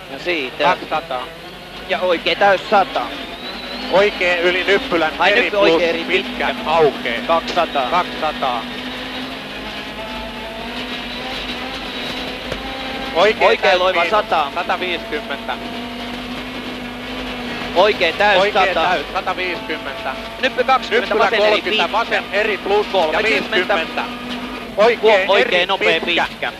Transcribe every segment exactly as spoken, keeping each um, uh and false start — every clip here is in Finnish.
Ja siitä. kaksisataa. Ja oikee täys sata. Oikee yli nyppylän Ai, eri nyppy plus oikee eri pitkä pitkä. aukee. kaksisataa. kaksisataa. Oikee, Oikee täys loiva miinus sata. sata viisikymmentä. Oikee täys Oikee sata. täys sata viisikymmentä. Nyppy kaksikymmentä, Nyppylä vasen eri kolmekymmentä, pitkä. vasen eri plus ja kolmekymmentä. viisikymmentä. Oikee, Huom, oikee eri nopea pitkä. pitkä.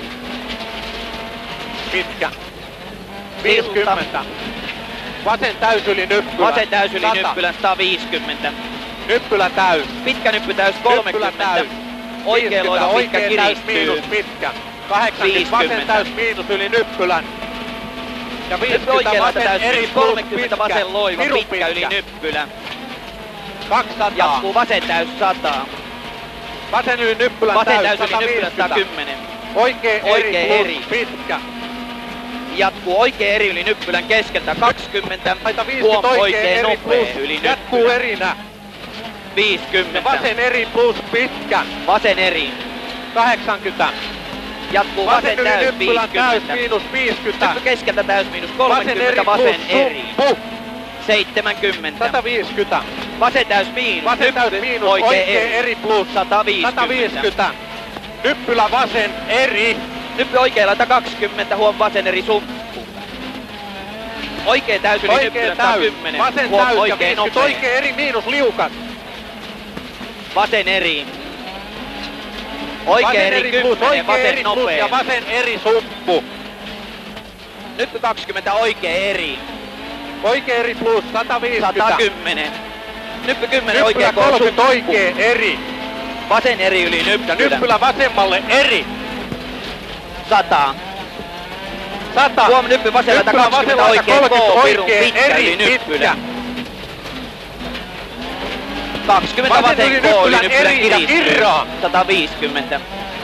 Pitkä. viisikymmentä. Vasen täys yli nyppylä. Vasen täys yli sata. nyppylän sata viisikymmentä. Nyppylä täys. Pitkä nyppy täys Nyppylä kolmekymmentä. täys. Oikee loiva pitkä Oikee täys miinus kiristyy. pitkä. kahdeksankymmentä. Vasen viisikymmentä. täys miinus yli nyppylän. Ja Nyppy viisikymmentä oikee laita vasen täys eri miinus plus kolmekymmentä, pitkä. vasen loiva Pirun pitkä yli nyppylä. kaksisataa. Jatkuu vasen täys sata. Vasen yli nyppylän Vasen täys täys yli nyppylän sata viisikymmentä. sata kymmenen. Oikee, Oikee eri plus eri. pitkä. Jatkuu oikee eri yli nyppylän keskeltä kaksikymmentä. Laita viisikymmentä Huom, oikee oikee eri nopea plus. yli Jatkuu nyppylän. erinä. Ja viisikymmentä. vasen eri plus pitkä. Vasen eri. kahdeksankymmentä. Jatkuu Vasen vasen yli täys nyppylän täys viisikymmentä. miinus viisikymmentä. Nyppy keskeltä täys miinus Vasen kolmekymmentä, eri vasen plus eri. suppu. seitsemänkymmentä. sata viisikymmentä. Vasen täys miinus. Vasen täys Nyppy miinus oikee oikee eri. eri plus. sata viisikymmentä. sata viisikymmentä. Nyppylä vasen eri. Nyppy oikee laita kaksikymmentä, huom vasen eri sumppu. Oikee täys yli Oikee nyppylän täys. sata kymmenen. Vasen Huom täys ja oikee viisikymmentä. nopea. Oikee eri miinus liukas. Vasen eri. Vasen Oikee eri eri plus. kymmenen, Oikee vasen eri plus nopea. ja vasen eri suppu. Nyppy kaksikymmentä, oikee eri. Oikee eri plus sata viisikymmentä. sata kymmenen. Nyppy kymmenen, oikee Nyppylä koo kolmekymmentä suppu. oikee eri. Vasen eri yli Ja nyppylän. nyppylä vasemmalle eri. sata. sata. Huom nyppy vasella Nyppylä kaksikymmentä, vasella oikee kolmekymmentä koo pirun oikee pitkä eri yli nyppylän. pitkä. kaksikymmentä Vasen yli vasen koo yli nyppylän nyppylän eri ja kiristyy. irraa. sata viisikymmentä.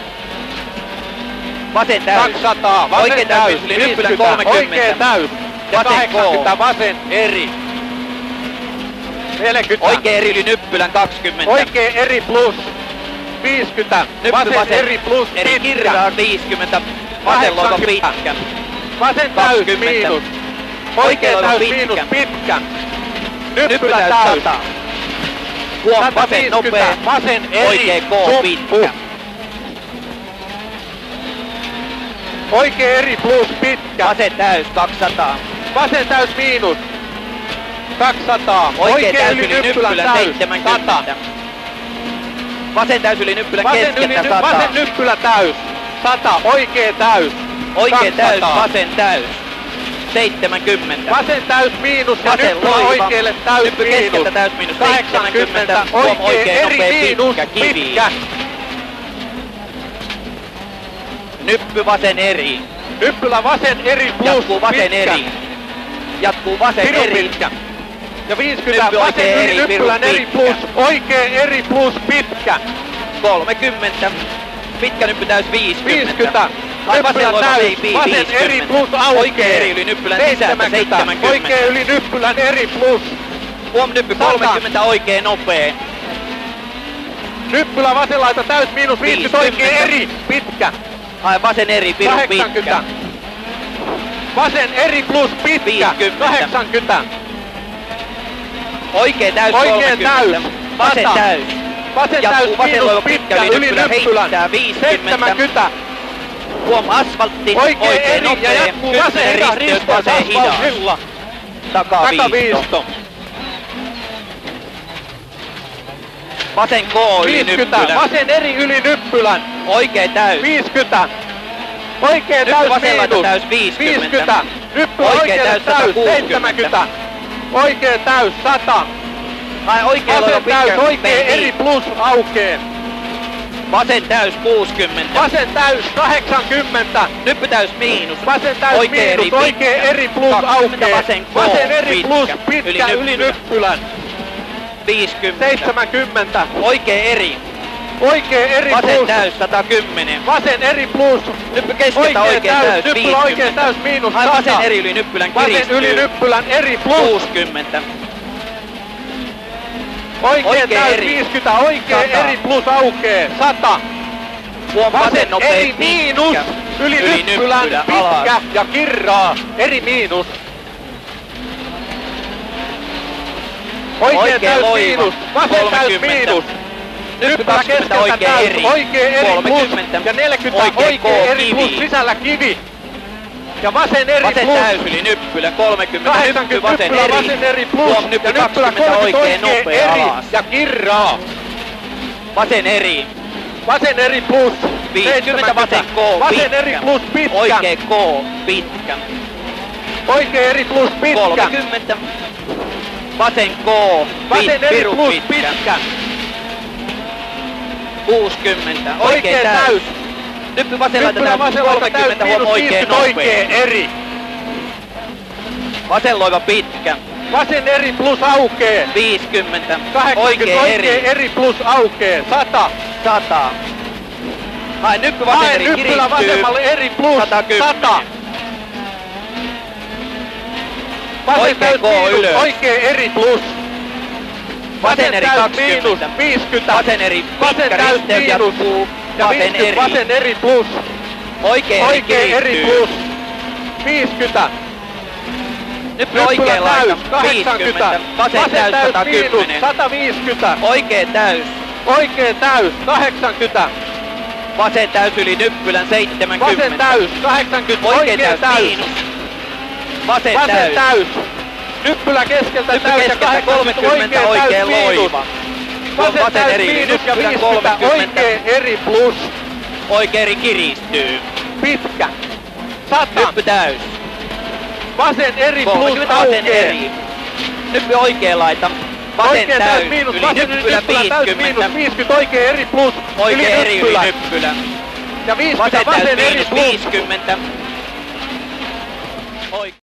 Vasen täys. kaksisataa. Vasen Oikee täys. täys yli nyppylän viisikymmentä. Oikee kolmekymmentä. täys. Ja Vasen kahdeksankymmentä. koo. Vasen eri. neljäkymmentä. Oikee eri yli nyppylän kaksikymmentä. Oikee eri plus. viisikymmentä. Nyppy Vasen, vasen eri plus eri pitkä. kirraan viisikymmentä. Vasen loiva kahdeksankymmentä. pitkä. Vasen täys kaksikymmentä. miinus. Oikee Oikee loiva täys pitkä. miinus pitkä. Nyppy Nyppylä täys täys. sata. Huom sata vasen viisikymmentä. nopea. Vasen eri. Oikee koo suppu. pitkä. Oikee eri plus pitkä. Vasen täys kaksisataa. Vasen täys miinus. kaksisataa. Oikee täys yli yli nyppylän nyppylän täys. seitsemänkymmentä. sata. Vasen täys yli nyppylän Vasen, yli, keskeltä ny- sata. vasen nyppylä täys. sata. Oikee täys. Oikee täys, kaksisataa. vasen täys. seitsemänkymmentä. Vasen täys miinus ja Vasen nyppylä loiva. oikeelle täys Nyppy miinus. keskeltä täys miinus kahdeksankymmentä. seitsemänkymmentä. Huom Oikee oikee eri nopea miinus pitkä kivi. pitkä. Nyppy vasen eri. Nyppylä vasen eri plus Jatkuu vasen pitkä. eri. Jatkuu vasen Pirun eri. pitkä. Ja viisikymmentä. Nyppy Vasen oikee yli eri, nyppylän pirun eri pitkä. plus. Oikee eri plus pitkä. kolmekymmentä. Pitkä nyppy täys viisikymmentä. viisikymmentä. Ai vasen Nyppylä loiva täys. veipi Vasen eri viisikymmentä. plus aukee. Oikee eri yli nyppylän sisältä seitsemänkymmentä. Oikee yli nyppylän eri plus. Huom nyppy sata. kolmekymmentä oikee nopee. Nyppylä vasen laita täys miinus viisikymmentä. Oikee viisikymmentä. eri pitkä. Ai vasen eri pirun pitkä. kahdeksankymmentä. Vasen eri plus pitkä. viisikymmentä. kahdeksankymmentä. Oikee täys Oikee kolmekymmentä. täys. Vasen sata. täys. Vasen Jatkuu täys vasen miinus loiva pitkä pitkä yli yli nyppylän nyppylän. heittää viisikymmentä. seitsemänkymmentä. Huom asfaltti. Oikee Oikee eri ja nopee. jatkuu vasen Kymmenen hidas risteys risteys vasen hidas. asfaltilla. Takaviisto. Takaviisto. Vasen koo yli viisikymmentä. nyppylän. Vasen eri yli nyppylän. Oikee täys. viisikymmentä. Oikee Nyppy täys vaselta miinus. täys viisikymmentä. viisikymmentä. Nyppy Oikee oikeelle täys täys sata kuusikymmentä. seitsemänkymmentä. Oikee täys sata. Ai oikee loiva Vasen täys pitkä. oikee veipi. eri plus aukee. Vasen täys kuusikymmentä. Vasen täys kahdeksankymmentä. Nyppy täys miinus. Vasen täys Oikee eri miinus. Oikee pitkä. eri plus kaksikymmentä aukee. vasen koo Vasen eri plus pitkä. pitkä Yli yli nyppylän. nyppylän. viisikymmentä. seitsemänkymmentä. Oikee eri. Oikee eri Vasen plus. täys sata kymmenen. Vasen eri plus. Nyppy keskeltä oikee täys Nyppylä oikee viisikymmentä. täys miinus Ai sata. vasen eri yli nyppylän Vasen kiristyy. yli nyppylän eri plus. kuusikymmentä. Oikee Oikee täys eri. viisikymmentä. Oikee sata. eri plus aukee. sata. Huom vasen Vasen nopea eri miinus. pitkä. Yli, Yli nyppylän nyppylä, pitkä alas. ja kirraa. Eri miinus. Oikein Oikein täys loiva. miinus. Vasen täys kolmekymmentä. miinus. Nyppy Nyppylä kaksikymmentä keskeltä oikein täys. eri. Oikein eri plus. kolmekymmentä. Ja neljäkymmentä Oikein oikein K, eri kivi. plus. Sisällä kivi. Ja vasen eri Vasen plus. täys yli nyppylä, kolmekymmentä, nyppy kahdeksankymmentä vasen nyppylä, eri. vasen eri plus. Huom nyppy Ja nyppylä kaksikymmentä oikein kolmekymmentä nopea eri. alas. Ja kirraa. Vasen eri. Vasen eri plus. viisikymmentä vasen K, Vasen pitkä. eri plus pitkä. Oikein K, pitkä. Oikein eri plus pitkä. kolmekymmentä. Vasen K, Vasen pit, eri pirun plus pitkä. pitkä. kuusikymmentä. Oikein Oikein täys. täys. Nyppy vasenlaita Nyppylä täys. vasenlaita täys kolmekymmentä huom miinus oikein viisikymmentä oikein nopea. eri. Vasen loiva pitkä. Vasen eri plus aukee. viisikymmentä. kahdeksankymmentä Oikein oikein eri. eri plus aukee. sata. sata. Hae nyppy vasen Hae eri nyppylä kiristyy. vasemmalle eri plus. sata kymmenen. sata. Vasen Oikein täys K miinus. ylös. Oikein eri plus. Vasen eri täys miinus. kaksikymmentä. viisikymmentä. Vasen eri Vasen pitkä täys risteys miinus. jatkuu. Ja Vasen viisikymmentä. eri. Vasen eri plus. Oikein eri Oikein eri kiristyy. plus. viisikymmentä. Nyppy Nyppylä oikein laita. täys. kahdeksankymmentä. viisikymmentä. Vasen täys sata miinus. kymmenen. sata viisikymmentä. Oikein täys. Oikein täys. kahdeksankymmentä. Vasen täys yli nyppylän seitsemänkymmentä. Vasen täys. kahdeksankymmentä. Oikein täys miinus. Vasen Vasen täys. täys. Nyppylä keskeltä Nyppy täys ja keskeltä kahdeksankymmentä. kolmekymmentä Oikein oikein täys miinus. loiva. Vasen Vasen täys eri yli miinus ja nyppylän viisikymmentä. kolmekymmentä. Oikein eri plus. Oikein eri kiristyy. Pitkä. sata. Nyppy täys. Vasen eri plus kolmekymmentä vasen aukee. eri. Nyppy oikein laita. Vasen Oikein täys täys miinus. yli Vasen yli nyppylä nyppylä täys miinus. viisikymmentä. viisikymmentä. Oikein eri plus. Oikein Yli eri yli nyppylä. nyppylä. Ja viisikymmentä. Vasen täys Vasen eri miinus plus. viisikymmentä. Oikein.